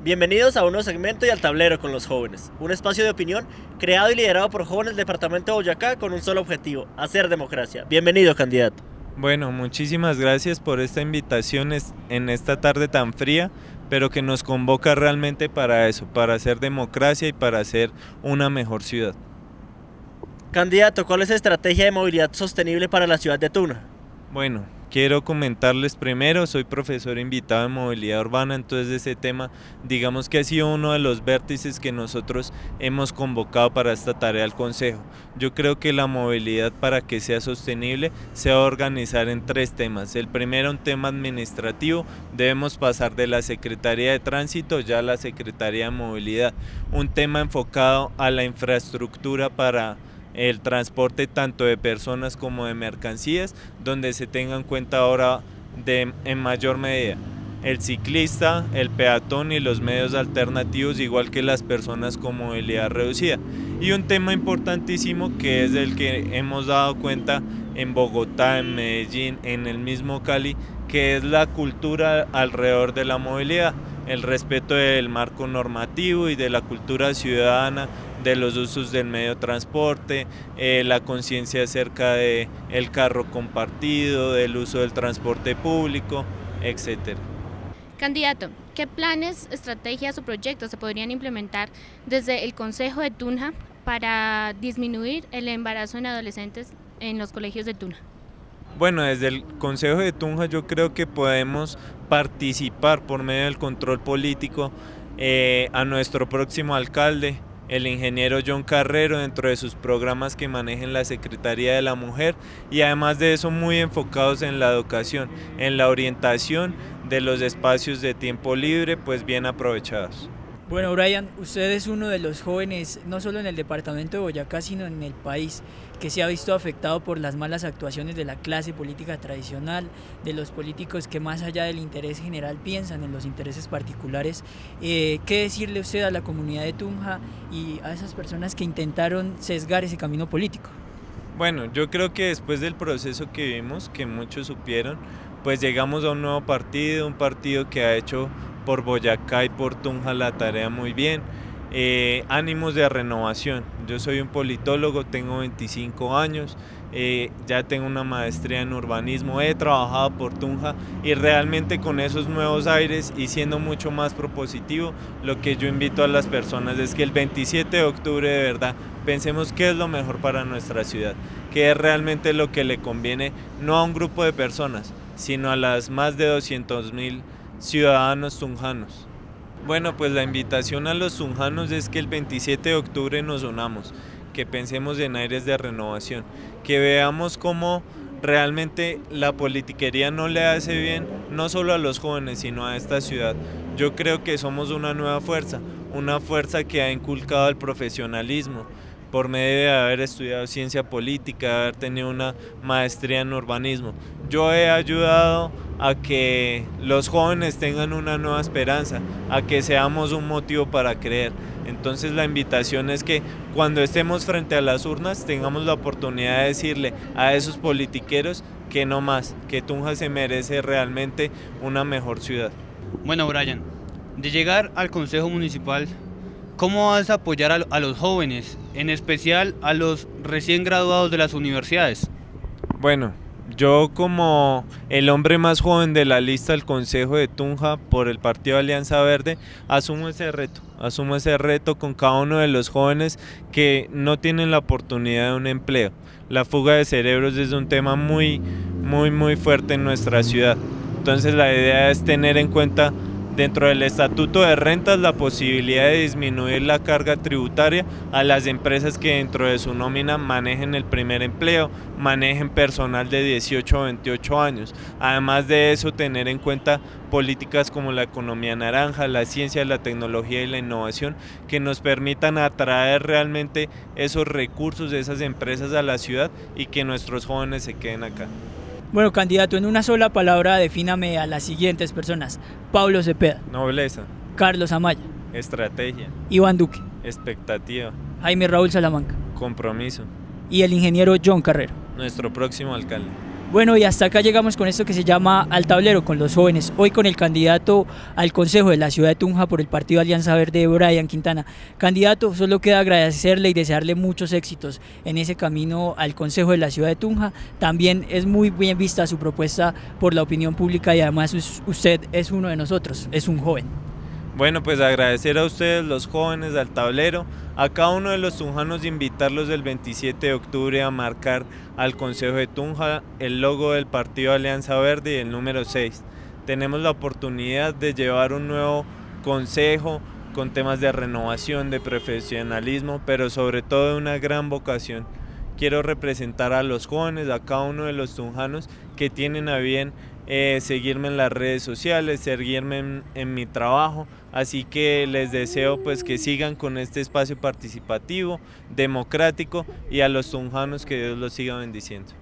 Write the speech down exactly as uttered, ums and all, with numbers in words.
Bienvenidos a un nuevo segmento y al tablero con los jóvenes, un espacio de opinión creado y liderado por jóvenes del departamento de Boyacá con un solo objetivo, hacer democracia. Bienvenido, candidato. Bueno, muchísimas gracias por esta invitación en esta tarde tan fría, pero que nos convoca realmente para eso, para hacer democracia y para hacer una mejor ciudad. Candidato, ¿cuál es la estrategia de movilidad sostenible para la ciudad de Tunja? Bueno, quiero comentarles primero, soy profesor invitado en movilidad urbana, entonces ese tema digamos que ha sido uno de los vértices que nosotros hemos convocado para esta tarea al Consejo. Yo creo que la movilidad, para que sea sostenible, se va a organizar en tres temas. El primero, un tema administrativo, debemos pasar de la Secretaría de Tránsito ya a la Secretaría de Movilidad, un tema enfocado a la infraestructura para el transporte tanto de personas como de mercancías, donde se tenga en cuenta ahora de, en mayor medida el ciclista, el peatón y los medios alternativos, igual que las personas con movilidad reducida. Y un tema importantísimo que es el que hemos dado cuenta en Bogotá, en Medellín, en el mismo Cali, que es la cultura alrededor de la movilidad, el respeto del marco normativo y de la cultura ciudadana, de los usos del medio de transporte, eh, la conciencia acerca del carro compartido, del uso del transporte público, etcétera. Candidato, ¿qué planes, estrategias o proyectos se podrían implementar desde el Consejo de Tunja para disminuir el embarazo en adolescentes en los colegios de Tunja? Bueno, desde el Consejo de Tunja yo creo que podemos participar por medio del control político eh, a nuestro próximo alcalde, el ingeniero John Carrero, dentro de sus programas que manejen la Secretaría de la Mujer, y además de eso muy enfocados en la educación, en la orientación de los espacios de tiempo libre, pues bien aprovechados. Bueno, Brian, usted es uno de los jóvenes, no solo en el departamento de Boyacá, sino en el país, que se ha visto afectado por las malas actuaciones de la clase política tradicional, de los políticos que más allá del interés general piensan en los intereses particulares. Eh, ¿Qué decirle usted a la comunidad de Tunja y a esas personas que intentaron sesgar ese camino político? Bueno, yo creo que después del proceso que vimos, que muchos supieron, pues llegamos a un nuevo partido, un partido que ha hecho por Boyacá y por Tunja la tarea muy bien. Eh, ánimos de renovación. Yo soy un politólogo, tengo veinticinco años, eh, ya tengo una maestría en urbanismo, he trabajado por Tunja y realmente con esos nuevos aires y siendo mucho más propositivo, lo que yo invito a las personas es que el veintisiete de octubre de verdad pensemos qué es lo mejor para nuestra ciudad, qué es realmente lo que le conviene no a un grupo de personas, sino a las más de doscientos mil ciudadanos tunjanos. Bueno, pues la invitación a los tunjanos es que el veintisiete de octubre nos unamos, que pensemos en aires de renovación, que veamos cómo realmente la politiquería no le hace bien no solo a los jóvenes, sino a esta ciudad. Yo creo que somos una nueva fuerza, una fuerza que ha inculcado el profesionalismo, por medio de haber estudiado ciencia política, de haber tenido una maestría en urbanismo. Yo he ayudado a que los jóvenes tengan una nueva esperanza, a que seamos un motivo para creer. Entonces la invitación es que cuando estemos frente a las urnas tengamos la oportunidad de decirle a esos politiqueros que no más, que Tunja se merece realmente una mejor ciudad. Bueno, Brian, de llegar al Consejo Municipal, ¿cómo vas a apoyar a, a los jóvenes, en especial a los recién graduados de las universidades? Bueno, yo como el hombre más joven de la lista del Consejo de Tunja por el Partido Alianza Verde, asumo ese reto, asumo ese reto con cada uno de los jóvenes que no tienen la oportunidad de un empleo. La fuga de cerebros es un tema muy, muy, muy fuerte en nuestra ciudad. Entonces la idea es tener en cuenta dentro del estatuto de rentas la posibilidad de disminuir la carga tributaria a las empresas que dentro de su nómina manejen el primer empleo, manejen personal de dieciocho a veintiocho años. Además de eso, tener en cuenta políticas como la economía naranja, la ciencia, la tecnología y la innovación que nos permitan atraer realmente esos recursos de esas empresas a la ciudad y que nuestros jóvenes se queden acá. Bueno, candidato, en una sola palabra defíname a las siguientes personas: Pablo Cepeda, nobleza; Carlos Amaya, estrategia; Iván Duque, expectativa; Jaime Raúl Salamanca compromiso; y el ingeniero John Carrero. Nuestro próximo alcalde. Bueno, y hasta acá llegamos con esto que se llama Al Tablero con los jóvenes. Hoy con el candidato al Consejo de la ciudad de Tunja por el partido Alianza Verde, Brian Quintana. Candidato, solo queda agradecerle y desearle muchos éxitos en ese camino al Consejo de la ciudad de Tunja. También es muy bien vista su propuesta por la opinión pública y además usted es uno de nosotros, es un joven. Bueno, pues agradecer a ustedes los jóvenes al tablero, a cada uno de los tunjanos, invitarlos el veintisiete de octubre a marcar al Consejo de Tunja el logo del partido Alianza Verde y el número seis. Tenemos la oportunidad de llevar un nuevo consejo con temas de renovación, de profesionalismo, pero sobre todo de una gran vocación. Quiero representar a los jóvenes, a cada uno de los tunjanos que tienen a bien eh, seguirme en las redes sociales, seguirme en, en mi trabajo, así que les deseo pues que sigan con este espacio participativo, democrático, y a los tunjanos que Dios los siga bendiciendo.